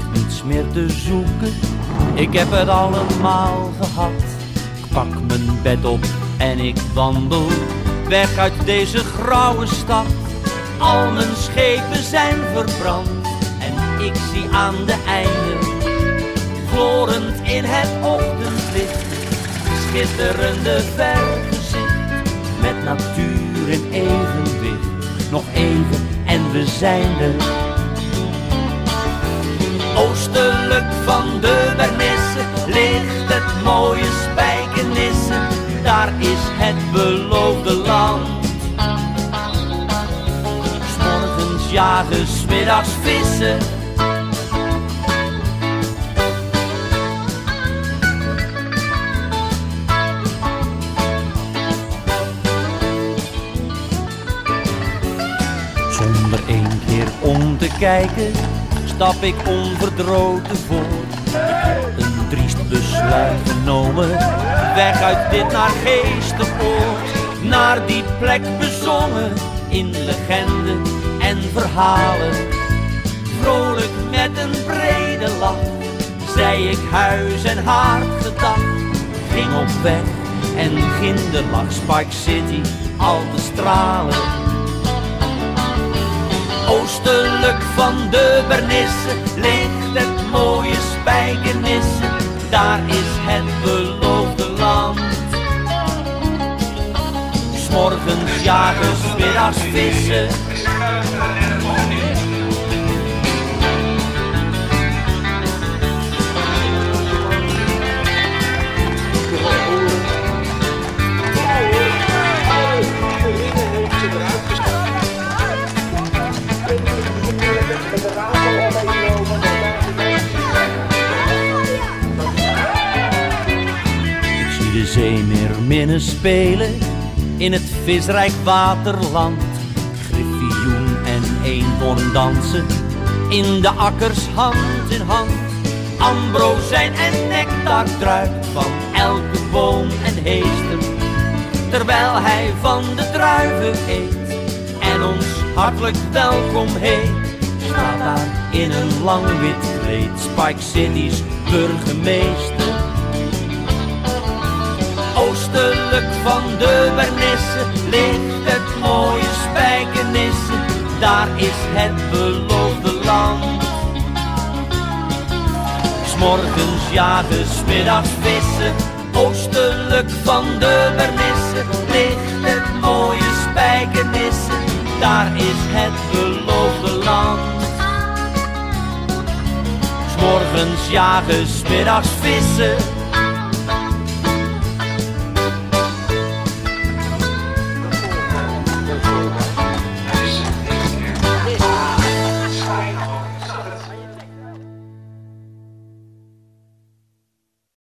hoef niets meer te zoeken, ik heb het allemaal gehad. Ik pak mijn bed op en ik wandel weg uit deze grauwe stad. Al mijn schepen zijn verbrand en ik zie aan de einde, glorend in het ochtendlicht, schitterende vergezicht, met natuur in evenwicht. Nog even en we zijn er. Oostelijk van de Bernisse ligt het mooie Spijkenisse, daar is het beloofde land. 'S morgens jagen, 's middags vissen. Zonder één keer om te kijken stap ik onverdroten voort. Ik heb een driest besluit genomen, weg uit dit naargeestepoort. Naar die plek bezongen in legende en verhalen. Vrolijk met een brede lach zei ik huis en haard gedag. Ging op weg en ginder lag Spike City al te stralen. Oostelijk van de Bernisse ligt het mooie Spijkenisse, daar is het beloofde land. 'S morgens jagen, 's middags vissen. De zeemeerminnen spelen in het visrijk waterland. Griffioen en eenhoorn dansen in de akkers hand in hand. Ambrozijn en nectar druipt van elke boom en heester, terwijl hij van de druiven eet en ons hartelijk welkom heet. Staat daar in een lang wit kleed Spike City's burgemeester. Oostelijk van de Bernisse ligt het mooie Spijkenisse, daar is het beloofde land. 'S morgens jagen, 's middags vissen. Oostelijk van de Bernisse ligt het mooie Spijkenisse, daar is het beloofde land. 'S morgens jagen, 's middags vissen.